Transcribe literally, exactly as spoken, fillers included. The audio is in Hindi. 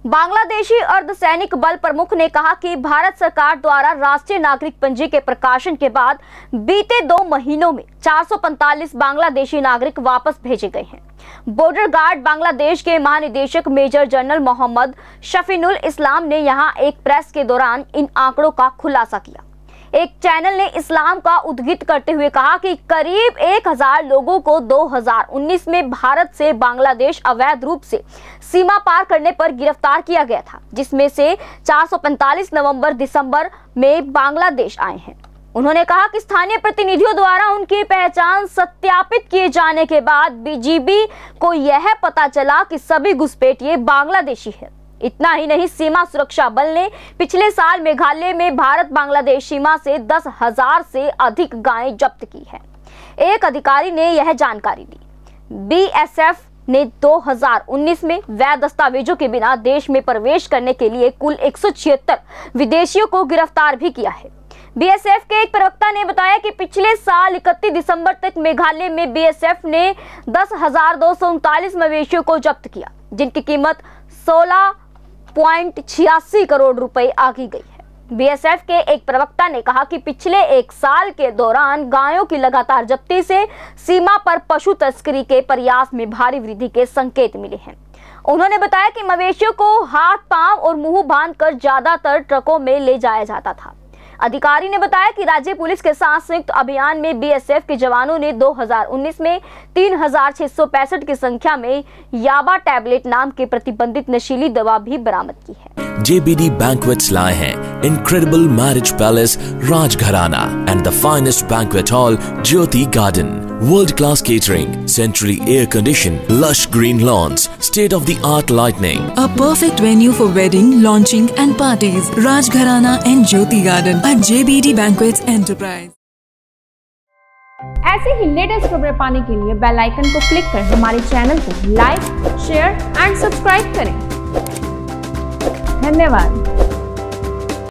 बांग्लादेशी अर्धसैनिक बल प्रमुख ने कहा कि भारत सरकार द्वारा राष्ट्रीय नागरिक पंजी के प्रकाशन के बाद बीते दो महीनों में चार सौ पैंतालीस बांग्लादेशी नागरिक वापस भेजे गए हैं। बॉर्डर गार्ड बांग्लादेश के महानिदेशक मेजर जनरल मोहम्मद शफीनुल इस्लाम ने यहां एक प्रेस के दौरान इन आंकड़ों का खुलासा किया। एक चैनल ने इस्लाम का उद्धृत करते हुए कहा कि करीब एक हजार लोगों को दो हज़ार उन्नीस में भारत से बांग्लादेश अवैध रूप से सीमा पार करने पर गिरफ्तार किया गया था, जिसमें से चार सौ पैंतालीस नवंबर दिसंबर में बांग्लादेश आए हैं। उन्होंने कहा कि स्थानीय प्रतिनिधियों द्वारा उनकी पहचान सत्यापित किए जाने के बाद बीजीबी को यह पता चला कि सभी घुसपैठिए बांग्लादेशी है। इतना ही नहीं, सीमा सुरक्षा बल ने पिछले साल मेघालय में भारत बांग्लादेश सीमा से दस हजार से अधिक गायें जब्त की है। एक अधिकारी ने यह जानकारी दी। बीएसएफ ने दो हज़ार उन्नीस में वैध दस्तावेजों के बिना देश में प्रवेश करने के लिए कुल एक सौ छिहत्तर विदेशियों को गिरफ्तार भी किया है। बीएसएफ के एक प्रवक्ता ने बताया कि पिछले साल इकतीस दिसंबर तक मेघालय में बीएसएफ ने दस हजार दो सौ उनतालीस मवेशियों को जब्त किया, जिनकी कीमत सोलह पॉइंट छियासी करोड़ रुपए आकी गई है। बीएसएफ के एक प्रवक्ता ने कहा कि पिछले एक साल के दौरान गायों की लगातार जब्ती से सीमा पर पशु तस्करी के प्रयास में भारी वृद्धि के संकेत मिले हैं। उन्होंने बताया कि मवेशियों को हाथ, पांव और मुंह बांधकर ज्यादातर ट्रकों में ले जाया जाता था। अधिकारी ने बताया कि राज्य पुलिस के साथ संयुक्त अभियान में बीएसएफ के जवानों ने दो हज़ार उन्नीस में तीन हजार छह सौ पैंसठ की संख्या में याबा टैबलेट नाम के प्रतिबंधित नशीली दवा भी बरामद की है। J B D Banquets लाए हैं Incredible Marriage Palace Rajgharana and the finest banquet hall Jyoti Garden. World-class catering, centrally air-conditioned, lush green lawns, state-of-the-art lighting. A perfect venue for wedding, launching and parties. Rajgharana and Jyoti Garden at J B D Banquets Enterprise. ऐसे ही लेटेस्ट खबरें पाने के लिए बेल आइकन को क्लिक कर हमारे चैनल को लाइक, शेयर एंड सब्सक्राइब करें। धन्यवाद।